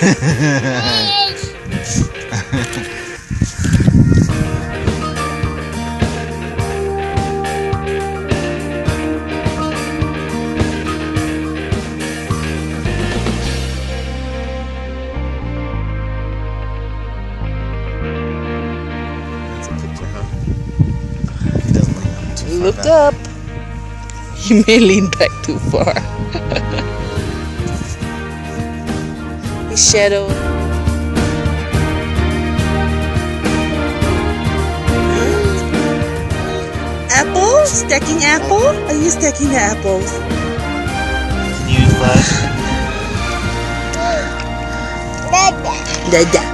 Look up. You may lean back too far. His shadow. Apple? Stacking apple? Are you stacking the apples? Can you use flash? Dada.